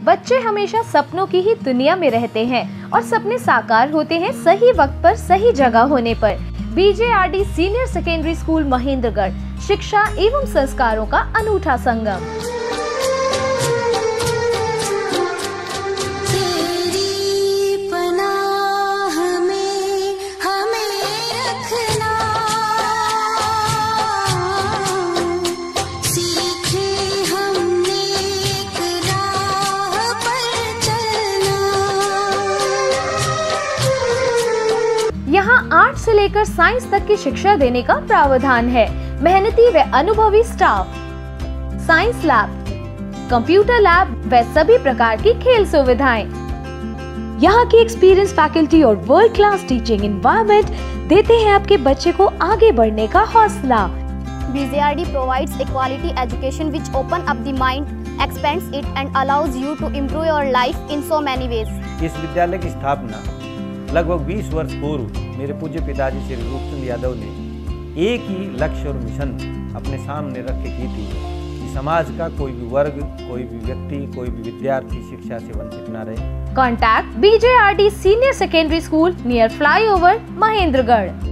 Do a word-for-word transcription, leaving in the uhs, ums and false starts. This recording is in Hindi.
बच्चे हमेशा सपनों की ही दुनिया में रहते हैं और सपने साकार होते हैं सही वक्त पर सही जगह होने पर। BJRD senior secondary school Mahendragarh शिक्षा एवं संस्कारों का अनूठा संगम। यहाँ आर्ट से लेकर साइंस तक की शिक्षा देने का प्रावधान है। मेहनती व अनुभवी staff, science lab, computer lab व सभी प्रकार की खेल सुविधाएं। यहाँ की एक्सपीरियंस फैकल्टी और वर्ल्ड क्लास टीचिंग एनवायरनमेंट देते हैं आपके बच्चे को आगे बढ़ने का हौसला। B J R D provides a quality education which open up the mind, expands it and allows you to improve your life in so many ways. इस विद्यालय की स्थापना लगभग बीस वर्ष पूर्व मेरे पूज्य पिताजी श्री रूपचंद यादव ने एक ही लक्ष्य और मिशन अपने सामने रख के की थी कि समाज का कोई भी वर्ग, कोई भी व्यक्ति, कोई भी विद्यार्थी शिक्षा से वंचित न रहे। Contact B J R D senior secondary school near flyover Mahendragarh.